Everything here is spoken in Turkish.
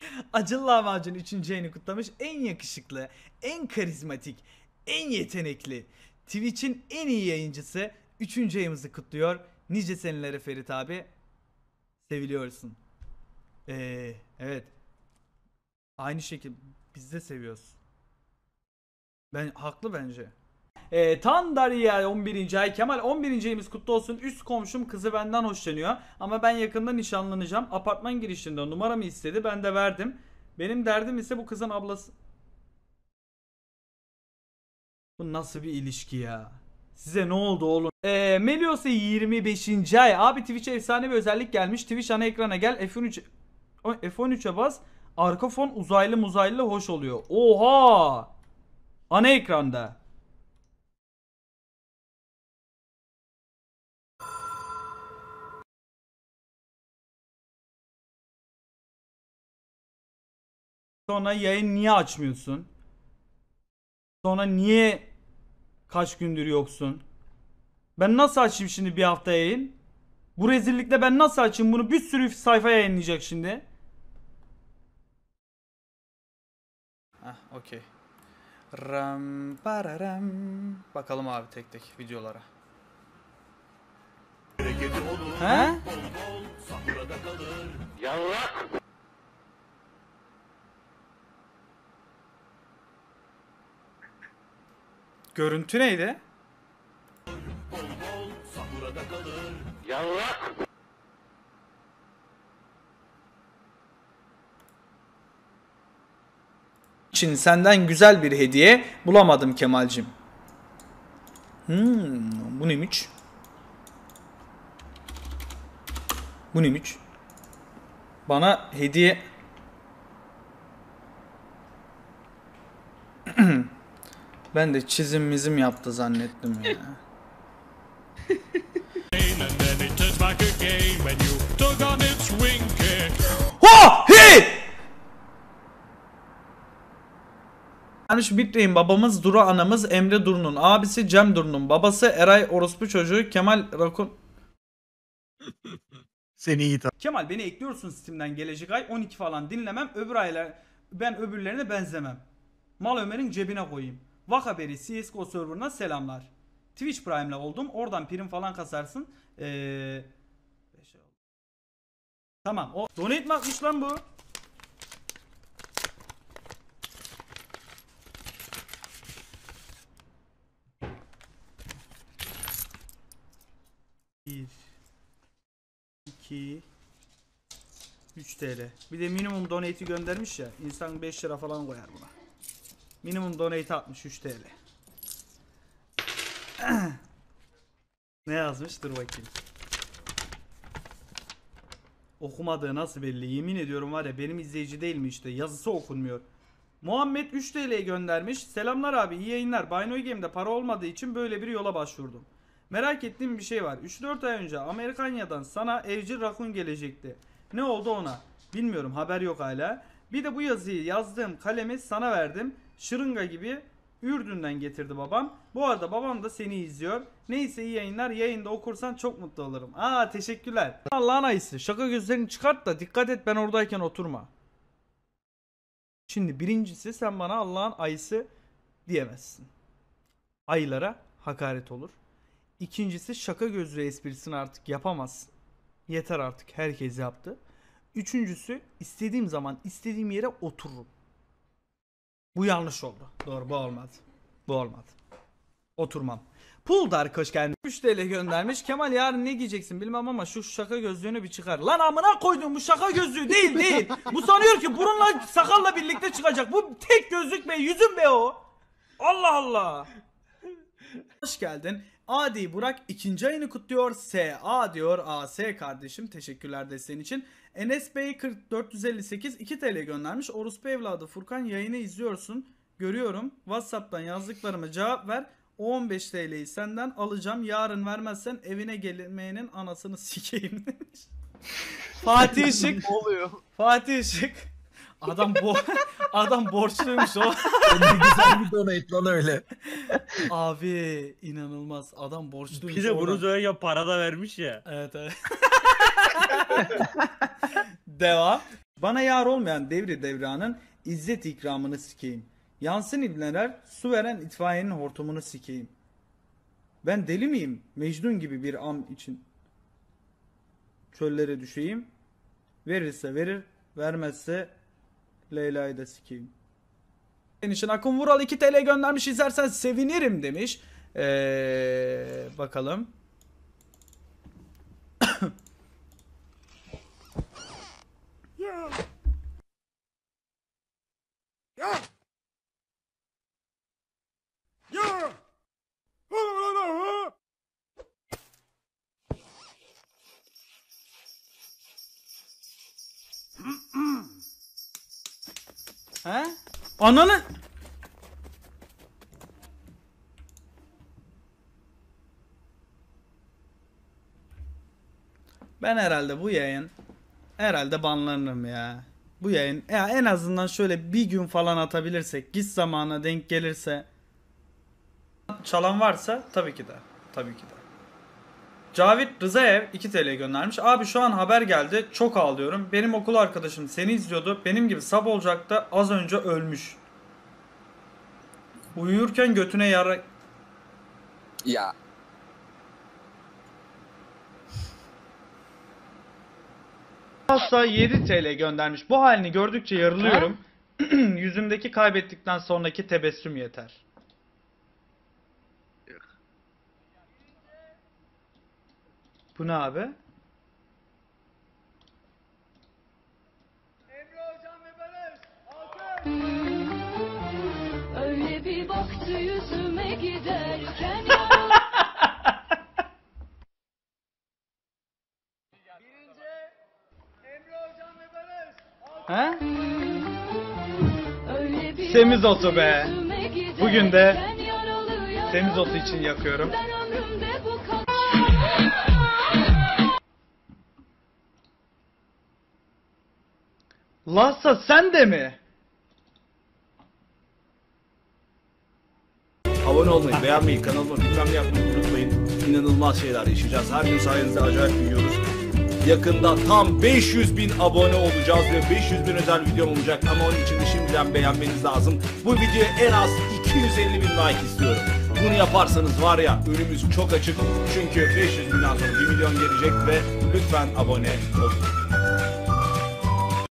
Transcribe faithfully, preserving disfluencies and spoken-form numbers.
Acılı Lahmacun üçüncü ayını kutlamış. En yakışıklı, en karizmatik, en yetenekli, Twitch'in en iyi yayıncısı üçüncü ayımızı kutluyor. Nice senelere Ferit abi. Seviliyorsun. Ee, evet. Aynı şekilde biz de seviyoruz. Ben haklı bence. Ee, Tandarya on birinci ay. Kemal on birinci ayımız kutlu olsun. Üst komşum kızı benden hoşlanıyor. Ama ben yakında nişanlanacağım. Apartman girişinde numaramı istedi. Ben de verdim. Benim derdim ise bu kızın ablası. Bu nasıl bir ilişki ya? Size ne oldu oğlum? Ee, Melios'a yirmi beşinci ay. Abi Twitch'e efsane bir özellik gelmiş. Twitch ana ekrana gel. F on üç F on üçe bas. Arka fon uzaylı muzaylı hoş oluyor. Oha! Ana ekranda. Sonra yayın niye açmıyorsun? Sonra niye kaç gündür yoksun? Ben nasıl açayım şimdi bir hafta yayın? Bu rezillikle ben nasıl açayım bunu? Bir sürü sayfa yayınlayacak şimdi. Hah, okey. Ram pararam. Bakalım abi tek tek videolara. He? Yavrak. Görüntü neydi? Yavrak. için senden güzel bir hediye bulamadım Kemal'cim. Hmm, bu neymiş? Bu neymiş? Bana hediye... Ben de çizim mizim yaptı zannettim ya. Ha! Hey! Gelmiş Bitreyin babamız Duru anamız Emre Duru'nun abisi Cem Duru'nun babası Eray orospu çocuğu Kemal Rakun. Seni iyi tanıdım. Kemal beni ekliyorsun Steam'den gelecek ay on iki falan dinlemem öbür aylar ben öbürlerine benzemem. Mal Ömer'in cebine koyayım. Vak haberi C S G O serverına selamlar. Twitch Prime'la oldum oradan prim falan kasarsın. Ee... Tamam o donate mi atmış lan bu? bir iki üç T L. Bir de minimum donate'i göndermiş ya. İnsan beş lira falan koyar buna. Minimum donate atmış üç T L. Ne yazmış? Dur bakayım. Okumadığı nasıl belli? Yemin ediyorum var ya benim izleyici değil mi işte? Yazısı okunmuyor. Muhammed üç T L göndermiş. Selamlar abi iyi yayınlar. Binoy Game'de para olmadığı için böyle bir yola başvurdum. Merak ettiğim bir şey var. üç dört ay önce Amerikanya'dan sana evcil rakun gelecekti. Ne oldu ona? Bilmiyorum haber yok hala. Bir de bu yazıyı yazdığım kalemi sana verdim. Şırınga gibi Ürdün'den getirdi babam. Bu arada babam da seni izliyor. Neyse iyi yayınlar. Yayında okursan çok mutlu olurum. Aa teşekkürler. Allah'ın ayısı. Şaka gözlerini çıkart da dikkat et ben oradayken oturma. Şimdi birincisi sen bana Allah'ın ayısı diyemezsin. Ayılara hakaret olur. İkincisi şaka gözlü esprisini artık yapamazsın. Yeter artık herkes yaptı. Üçüncüsü istediğim zaman istediğim yere otururum. Bu yanlış oldu. Doğru bu olmadı. Bu olmadı. Oturmam. Puldar hoş geldin. üç T L göndermiş. Kemal yarın ne giyeceksin bilmem ama şu şaka gözlüğünü bir çıkar. Lan amına koydum bu şaka gözlüğü değil değil. Bu sanıyor ki burunla sakalla birlikte çıkacak. Bu tek gözlük be yüzüm be o. Allah Allah. Hoş geldin. Adi Burak ikinci ayını kutluyor. S A diyor. A S kardeşim. Teşekkürler desteğin için. Enes Bey kırk dört yüz elli sekiz iki T L göndermiş. Orospu evladı Furkan yayını izliyorsun. Görüyorum. WhatsApp'tan yazdıklarıma cevap ver. O on beş T L'yi senden alacağım. Yarın vermezsen evine gelmeyenin anasını sikeyim demiş. Fatih Işık. oluyor? Fatih Işık. Adam bo adam borçluymuş o. Ne güzel bir donate lan öyle. Abi inanılmaz. Adam borçluymuş. Bir de bunu söyleyince para da vermiş ya. Evet evet. Devam. Bana yar olmayan devri devranın izzet ikramını sikeyim. Yansın ibneler su veren itfaiyenin hortumunu sikeyim. Ben deli miyim Mecnun gibi bir am için? Çöllere düşeyim. Verirse verir, vermezse Leyla'yı da sikeyim. Senin için Akın Vural iki T L göndermiş, izlersen sevinirim demiş. Ee, bakalım. He? Ananı... Ben herhalde bu yayın herhalde banlanırım ya. Bu yayın ya en azından şöyle bir gün falan atabilirsek, git zamana denk gelirse. Çalan varsa tabii ki de. Tabii ki de. Cavit Rızaev iki T L göndermiş. Abi şu an haber geldi. Çok ağlıyorum. Benim okul arkadaşım seni izliyordu. Benim gibi sab olacaktı. Az önce ölmüş. Uyurken götüne yara... Ya. Hasta yedi T L göndermiş. Bu halini gördükçe yarılıyorum. Yüzümdeki kaybettikten sonraki tebessüm yeter. Bu ne abi? Öyle bir baktı yüzüme giderken He? öyle bir Semizotu be. yüzüme giderken Bugün de yaralı yaralı Semizotu için yakıyorum. ben ömrümde bu kadar. Lassa sen de mi? Abone olmayı, beğenmeyi, kanalıma bilmem ne yapmayı unutmayın. İnanılmaz şeyler yaşayacağız. Her gün sayenizde acayip büyüyoruz. Yakında tam beş yüz bin abone olacağız ve beş yüz bin özel videom olacak. Ama onun için de şimdiden beğenmeniz lazım. Bu videoya en az iki yüz elli bin like istiyorum. Bunu yaparsanız var ya, önümüz çok açık. Çünkü beş yüz binden sonra bir milyon gelecek ve lütfen abone olun.